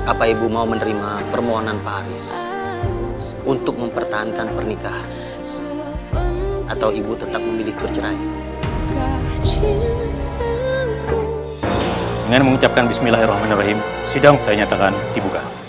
Apa ibu mau menerima permohonan Pak Haris untuk mempertahankan pernikahan? Atau ibu tetap memilih bercerai? Dengan mengucapkan Bismillahirrahmanirrahim, sidang saya nyatakan dibuka.